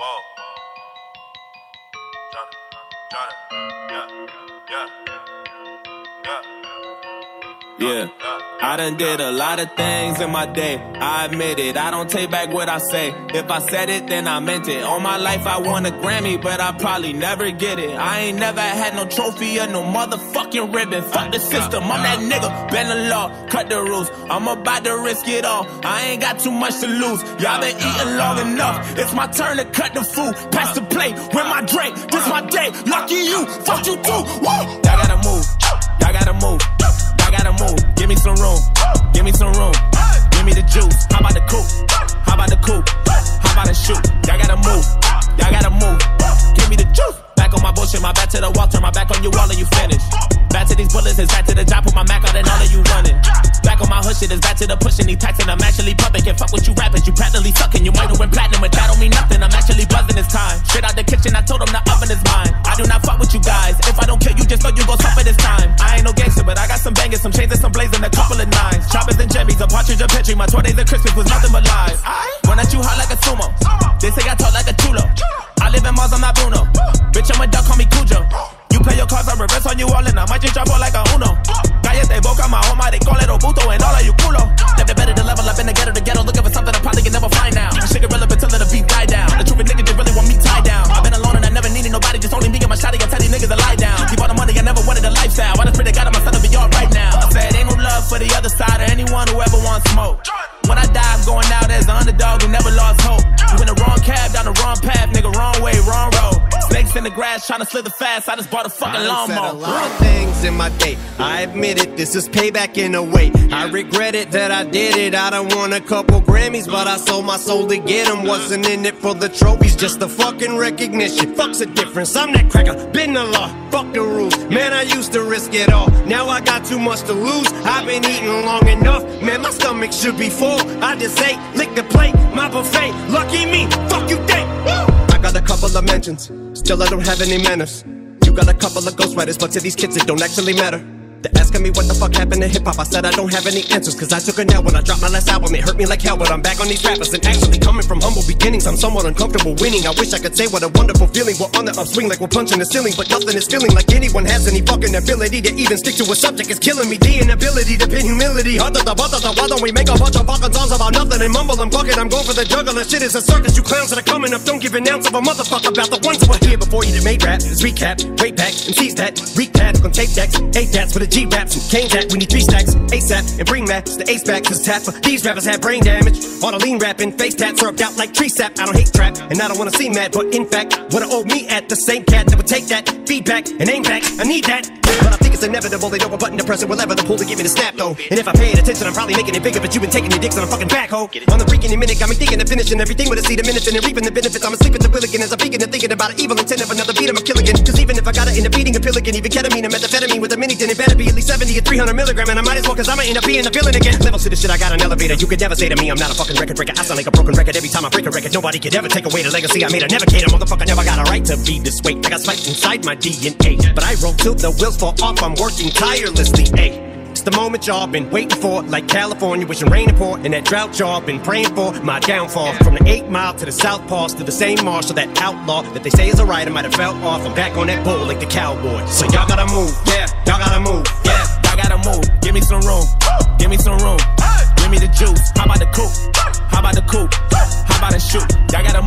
Whoa. Yeah, I done did a lot of things in my day, I admit it, I don't take back what I say. If I said it, then I meant it. All my life I won a Grammy, but I probably never get it. I ain't never had no trophy or no motherfucking ribbon. Fuck the system, I'm that nigga, bend the law, cut the rules. I'm about to risk it all, I ain't got too much to lose. Y'all been eating long enough, it's my turn to cut the food. Pass the plate, with my drink, this my day. Lucky you, fuck you too, woo! Y'all gotta move, y'all gotta move. Gotta move, give me some room, give me some room, give me the juice. How about the coupe? How about the coupe? How about the shoot? Y'all gotta move, y'all gotta move, give me the juice. Back on my bullshit, my back to the wall, turn my back on you, all of you finished. Back to these bullets, it's back to the job, put my Mac out and all of you running. Back on my hood shit, it's back to the pushing, these taxing, I'm actually pumping. Can't fuck with you rappers, you practically sucking. You might have went platinum, but that don't mean nothing, I'm actually buzzing this time. Straight out the kitchen, I told them the oven is mine. I do not fuck with you guys, if I don't kill you, just know you gon' suffer this time. I ain't no gangster, but I got some bangers, some chains and some blazing, a couple of nines. Choppers and jimmies, a partridge, a petri, my 20s and Christmas was nothing but lies. Run at you hot like a sumo, they say I talk like a chulo. I live in Mars, I'm not Bruno. Bitch, I'm a duck, call me Cujo. You play your cards, I reverse on you all and I might just drop all like a Uno. Cállate boca, my home, they call it Obuto and all of you culo. Never better to level up in the ghetto, looking for something I probably can never find now. Shit irrelevant till the beat die down. The truth is niggas just really want me tied down. I've been alone and I never needed nobody, just only me and my shotty. I tell these niggas to lie down. Keep all the money, I never wanted a lifestyle. I just pray to God my son will be alright now. I said ain't no love for the other side or anyone who ever wants smoke. When I die, I'm going out as an underdog who never lost hope. You in the wrong cab, down the wrong path, nigga, wrong way, wrong road. Snakes in the grass, trying to slither fast, I just bought a fucking lawnmower. I said a lot of things in my day, I admit it, this is payback in a way. I regret it that I did it, I done won a couple Grammys, but I sold my soul to get them. Wasn't in it for the trophies, just the fucking recognition. Fuck's the difference, I'm that cracker, been the law, fuck the rules. Man, I used to risk it all, now I got too much to lose. I've been eating long enough, man, my stomach should be full. I just ate, lick the plate, my buffet, lucky me, fuck you think. I got a couple of mentions, still I don't have any manners. You got a couple of ghostwriters, but to these kids it don't actually matter. They're asking me what the fuck happened to hip-hop. I said I don't have any answers, cause I took a nap when I dropped my last album. It hurt me like hell, but I'm back on these rappers. And actually coming from humble beginnings, I'm somewhat uncomfortable winning. I wish I could say what a wonderful feeling. We're on the upswing like we're punching the ceiling, but nothing is feeling like anyone has any fucking ability to even stick to a subject. It's killing me, the inability to pin humility. Why don't we make a bunch of fucking songs about nothing and mumble and bucket? I'm going for the juggler, shit is a circus. You clowns that are coming up, don't give an ounce of a motherfucker about the ones that were here before you that made rap. It's recap, way back, and seize that, recap, on tape decks, 8 dats for the G-raps and Kane. We need 3 stacks, ASAP, and bring Max the ace back, cause tap for these rappers have brain damage. All the lean rapping, face tats syrup out like tree sap. I don't hate trap, and I don't wanna seem mad, but in fact, what I owe me at the same cat that would take that feedback and aim back. I need that, but I think it's inevitable. They don't have a button to press it, will ever the pull to give me the snap though. And if I paid attention, I'm probably making it bigger, but you've been taking your dicks on a fucking backhoe. On the freaking minute, got me thinking of finishing everything with a seed of minutes and reaping the benefits. I'm asleep at the wheel again as I'm peeking and thinking about an evil intent of another beat. I'm a kill again, cause even if I got it in a beating, a pill again, even ketamine and methamphetamine with a mini, then it better be at least 70 or 300 milligrams. And I might as well, cause I'ma end up being a villain again. Levels to this shit, I got an elevator. You could never say to me I'm not a fucking record breaker. I sound like a broken record every time I break a record. Nobody could ever take away the legacy I made. A navigator, motherfucker never got a right to be this way. I got spiked inside my DNA, but I roll till the wheels fall off. I'm working tirelessly, it's the moment y'all been waiting for, like California wishing rain and pour, and that drought y'all been praying for. My downfall, from the 8 Mile to the South Pass to the same marshal, that outlaw that they say is a right, I might have fell off. I'm back on that bull like the cowboy. So y'all gotta move, yeah, y'all gotta move, yeah, y'all gotta move. Give me some room, give me some room, give me the juice. How about the coupe? How about the coupe? How about the shoot? Y'all gotta